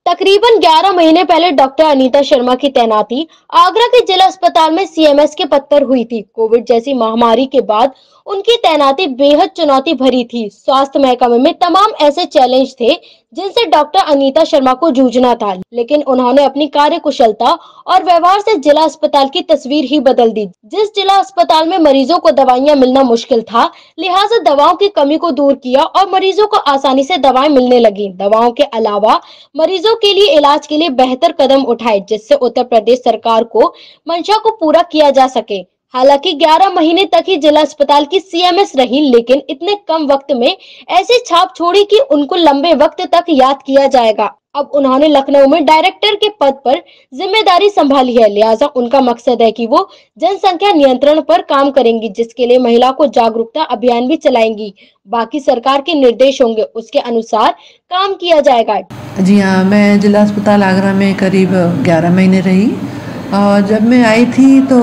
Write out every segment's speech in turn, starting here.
तकरीबन 11 महीने पहले डॉक्टर अनीता शर्मा की तैनाती आगरा के जिला अस्पताल में सीएमएस के पद पर हुई थी। कोविड जैसी महामारी के बाद उनकी तैनाती बेहद चुनौती भरी थी। स्वास्थ्य महकमे में तमाम ऐसे चैलेंज थे जिनसे डॉक्टर अनीता शर्मा को जूझना था, लेकिन उन्होंने अपनी कार्यकुशलता और व्यवहार से जिला अस्पताल की तस्वीर ही बदल दी। जिस जिला अस्पताल में मरीजों को दवाइयां मिलना मुश्किल था, लिहाजा दवाओं की कमी को दूर किया और मरीजों को आसानी से दवाएं मिलने लगी। दवाओं के अलावा मरीजों के लिए इलाज के लिए बेहतर कदम उठाए, जिससे उत्तर प्रदेश सरकार को मंशा को पूरा किया जा सके। हालांकि 11 महीने तक ही जिला अस्पताल की सीएमएस रही, लेकिन इतने कम वक्त में ऐसी छाप छोड़ी कि उनको लंबे वक्त तक याद किया जाएगा। अब उन्होंने लखनऊ में डायरेक्टर के पद पर जिम्मेदारी संभाली है, लिहाजा उनका मकसद है कि वो जनसंख्या नियंत्रण पर काम करेंगी, जिसके लिए महिला को जागरूकता अभियान भी चलाएंगी। बाकी सरकार के निर्देश होंगे, उसके अनुसार काम किया जाएगा। जी हाँ, मैं जिला अस्पताल आगरा में करीब 11 महीने रही और जब मैं आई थी तो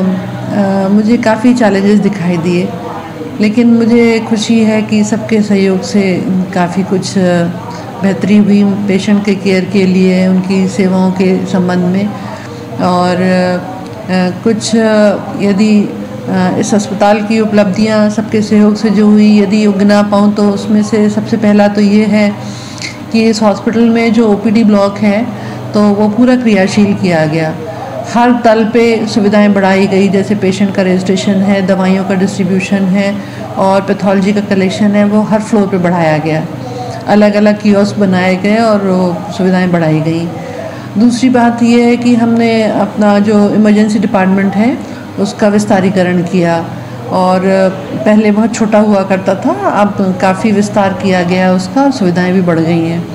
मुझे काफ़ी चैलेंजेस दिखाई दिए, लेकिन मुझे खुशी है कि सबके सहयोग से काफ़ी कुछ बेहतरी हुई पेशेंट के केयर के लिए, उनकी सेवाओं के संबंध में। और कुछ यदि इस अस्पताल की उपलब्धियां सबके सहयोग से जो हुई, यदि गिना पाऊँ तो उसमें से सबसे पहला तो ये है कि इस हॉस्पिटल में जो ओपीडी ब्लॉक है तो वो पूरा क्रियाशील किया गया। हर तल पे सुविधाएं बढ़ाई गई, जैसे पेशेंट का रजिस्ट्रेशन है, दवाइयों का डिस्ट्रीब्यूशन है और पैथोलॉजी का कलेक्शन है, वो हर फ्लोर पे बढ़ाया गया। अलग अलग कियोस्क बनाए गए और वो सुविधाएं बढ़ाई गई। दूसरी बात ये है कि हमने अपना जो इमरजेंसी डिपार्टमेंट है उसका विस्तारीकरण किया और पहले बहुत छोटा हुआ करता था, अब काफ़ी विस्तार किया गया उसका और सुविधाएं भी बढ़ गई हैं।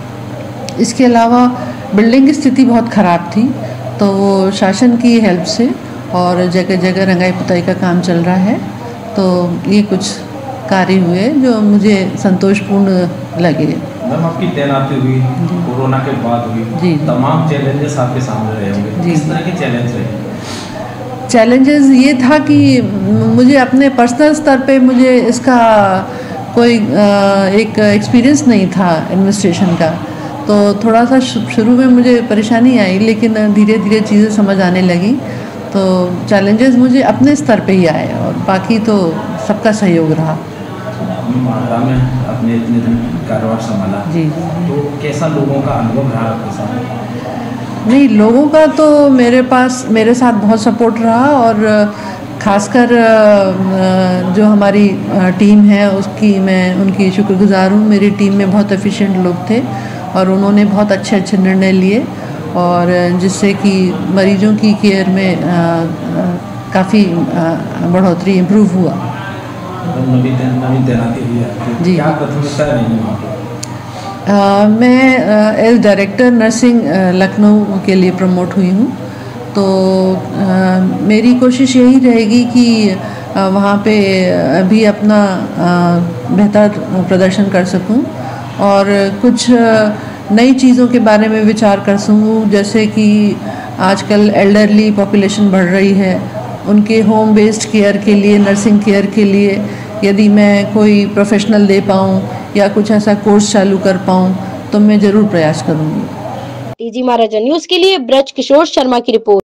इसके अलावा बिल्डिंग की स्थिति बहुत ख़राब थी, तो वो शासन की हेल्प से और जगह जगह रंगाई पुताई का काम चल रहा है। तो ये कुछ कार्य हुए जो मुझे संतोषपूर्ण लगे। मैम, आपकी तैनाती हुई कोरोना के बाद हुई जी, तमाम चैलेंजेस आपके सामने रहे होंगे। किस तरह के चैलेंज रहे? चैलेंजेस ये था कि मुझे अपने पर्सनल स्तर पे मुझे इसका कोई एक एक्सपीरियंस नहीं था एडमिनिस्ट्रेशन का, तो थोड़ा सा शुरू में मुझे परेशानी आई, लेकिन धीरे धीरे चीज़ें समझ आने लगी। तो चैलेंजेस मुझे अपने स्तर पे ही आए और बाकी तो सबका सहयोग रहा। आगरा में अपने इतने दिन कारोबार संभाला जी, तो कैसा लोगों का अनुभव रहा आपके साथ? नहीं, लोगों का तो मेरे साथ बहुत सपोर्ट रहा और ख़ासकर जो हमारी टीम है उसकी मैं उनकी शुक्रगुजार हूँ। मेरी टीम में बहुत एफिशिएंट लोग थे और उन्होंने बहुत अच्छे अच्छे निर्णय लिए और जिससे कि मरीजों की केयर में काफ़ी बढ़ोतरी इम्प्रूव हुआ। नवी तैनाती हुई है जी, क्या प्राथमिकता रही वहाँ पर? मैं एज डायरेक्टर नर्सिंग लखनऊ के लिए प्रमोट हुई हूँ, तो मेरी कोशिश यही रहेगी कि वहाँ पे अभी अपना बेहतर प्रदर्शन कर सकूँ और कुछ नई चीज़ों के बारे में विचार कर सकूँ, जैसे कि आजकल एल्डरली पॉपुलेशन बढ़ रही है, उनके होम बेस्ड केयर के लिए, नर्सिंग केयर के लिए यदि मैं कोई प्रोफेशनल दे पाऊँ या कुछ ऐसा कोर्स चालू कर पाऊँ तो मैं ज़रूर प्रयास करूँगी। टीजी महाराजा न्यूज़ के लिए ब्रज किशोर शर्मा की रिपोर्ट।